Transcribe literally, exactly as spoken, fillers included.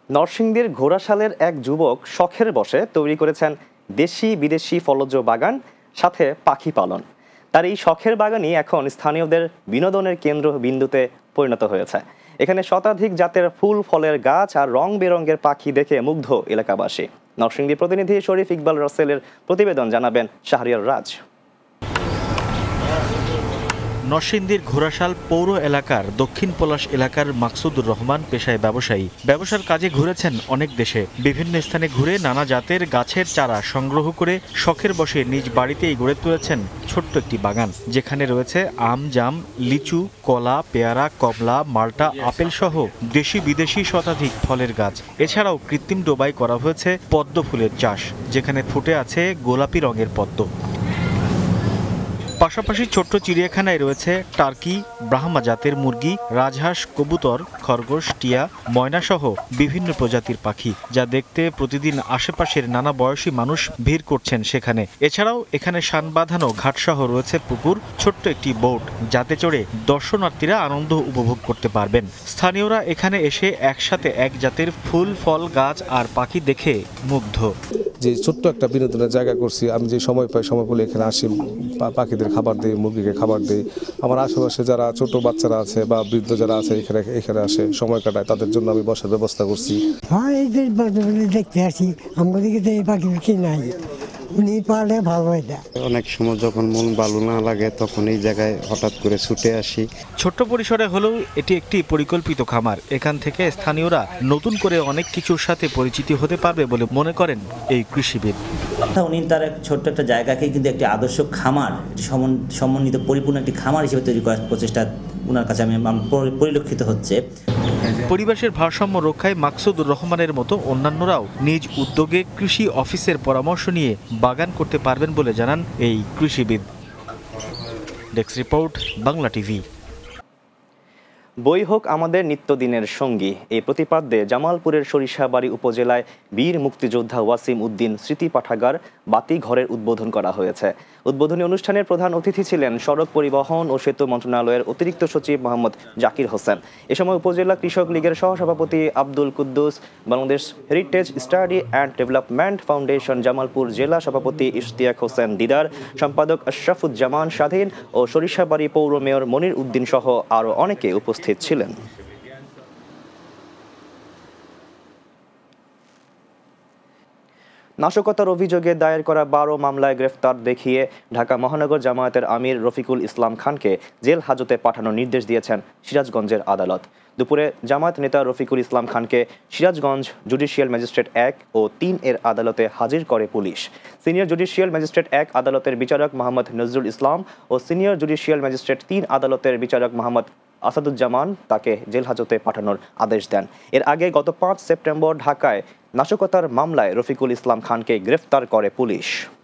নরসিংদীর ঘোড়াশালের এক যুবক শখের বশে তৈরি করেছেন দেশি বিদেশি ফলজ বাগান, সাথে পাখি পালন। তার এই শখের বাগানই এখন স্থানীয়দের বিনোদনের কেন্দ্র বিন্দুতে পরিণত হয়েছে। এখানে শতাধিক জাতের ফুল ফলের গাছ আর রং বেরঙের পাখি দেখে মুগ্ধ এলাকাবাসী। নরসিংদী প্রতিনিধি শরীফ ইকবাল রাসেলের প্রতিবেদন, জানাবেন শাহরিয়ার রাজ। নরসিংদীর ঘোড়াশাল পৌর এলাকার দক্ষিণ পলাশ এলাকার মাকসুদুর রহমান পেশায় ব্যবসায়ী। ব্যবসার কাজে ঘুরেছেন অনেক দেশে। বিভিন্ন স্থানে ঘুরে নানা জাতের গাছের চারা সংগ্রহ করে শখের বশে নিজ বাড়িতেই গড়ে তুলেছেন ছোট্ট একটি বাগান, যেখানে রয়েছে আম, জাম, লিচু, কলা, পেয়ারা, কমলা, মাল্টা, আপেল সহ দেশি বিদেশি শতাধিক ফলের গাছ। এছাড়াও কৃত্রিম ডোবায় করা হয়েছে পদ্ম ফুলের চাষ, যেখানে ফুটে আছে গোলাপি রঙের পদ্ম। পাশাপাশি ছোট্ট চিড়িয়াখানায় রয়েছে টার্কি, ব্রাহ্মা জাতের মুরগি, রাজহাঁস, কবুতর, খরগোশ, টিয়া, ময়না সহ বিভিন্ন প্রজাতির পাখি, যা দেখতে প্রতিদিন আশেপাশের নানা বয়সী মানুষ ভিড় করছেন সেখানে। এছাড়াও এখানে শান বাঁধানো ঘাটসহ রয়েছে পুকুর, ছোট্ট একটি বোট, যাতে চড়ে দর্শনার্থীরা আনন্দ উপভোগ করতে পারবেন। স্থানীয়রা এখানে এসে একসাথে এক জাতের ফুল, ফল, গাছ আর পাখি দেখে মুগ্ধ। যে ছোট্ট একটা বিনোদনের জায়গা করছি, আমি যে সময় পাই সময় বলে এখানে আসি, পাখিদের খাবার দিই, মুরগিকে খাবার দিই। আমার আশেপাশে যারা ছোট বাচ্চারা আছে বা বৃদ্ধ যারা আছে এখানে এখানে আসে সময় কাটায়, তাদের জন্য আমি বসার ব্যবস্থা করছি। হ্যাঁ, এই যে দেখতে আসি, আমাদের দিকে এই পাখি কি নাই, উনি পারলে ভালো এটা। অনেক সময় যখন মন ভালো না লাগে তখন এই জায়গায় হঠাৎ করে ছুটে আসি। ছোট্ট পরিসরে হলেও এটি একটি পরিকল্পিত খামার। এখান থেকে স্থানীয়রা নতুন করে অনেক কিছুর সাথে পরিচিতি হতে পারবে বলে মনে করেন এই কৃষিবিদ। উনি তার এক ছোট্ট একটা জায়গাকে কিন্তু একটি আদর্শ খামার, সমন্বিত পরিপূর্ণ একটি খামার হিসেবে তৈরি করার প্রচেষ্টা ওনার কাছে আমি পরিলক্ষিত হচ্ছে। পরিবেশের ভারসাম্য রক্ষায় মাকসুদুর রহমানের মতো অন্যান্যরাও নিজ উদ্যোগে কৃষি অফিসের পরামর্শ নিয়ে বাগান করতে পারবেন বলে জানান এই কৃষিবিদ। Desk report, Bangla TV. বই হোক আমাদের নিত্যদিনের সঙ্গী, এই প্রতিপাদ্যে জামালপুরের সরিষাবাড়ী উপজেলায় বীর মুক্তিযোদ্ধা ওয়াসিম উদ্দিন স্মৃতি পাঠাগার বাতিঘরের উদ্বোধন করা হয়েছে। উদ্বোধনী অনুষ্ঠানের প্রধান অতিথি ছিলেন সড়ক পরিবহন ও সেতু মন্ত্রণালয়ের অতিরিক্ত সচিব মোহাম্মদ জাকির হোসেন। এ সময় উপজেলা কৃষক লীগের সহসভাপতি Abdul Quddus, Bangladesh heritage study and development foundation Jamalpur জেলা সভাপতি ইশতিয়াক হোসেন দিদার, সম্পাদক আশরাফুজ্জামান স্বাধীন ও সরিষাবাড়ী পৌর মেয়র মনির উদ্দিন সহ আরও অনেকে উপস্থিত ছিলেন। নাশকতার অভিযোগে দায়ের করা বারো মামলায় গ্রেফতার দেখিয়ে ঢাকা মহানগর জামায়াতের আমির রফিকুল ইসলাম খানকে জেল হাজতে পাঠানোর নির্দেশ দিয়েছেন সিরাজগঞ্জের আদালত। দুপুরে জামায়াত নেতা রফিকুল ইসলাম খানকে সিরাজগঞ্জ জুডিশিয়াল ম্যাজিস্ট্রেট এক ও তিন এর আদালতে হাজির করে পুলিশ। সিনিয়র জুডিশিয়াল ম্যাজিস্ট্রেট এক আদালতের বিচারক মোহাম্মদ নজরুল ইসলাম ও সিনিয়র জুডিশিয়াল ম্যাজিস্ট্রেট তিন আদালতের বিচারক মোহাম্মদ আসাদুজ্জামান তাকে জেল হাজতে পাঠানোর আদেশ দেন। এর আগে গত পাঁচ সেপ্টেম্বর ঢাকায় নাশকতার মামলায় রফিকুল ইসলাম খানকে গ্রেফতার করে পুলিশ।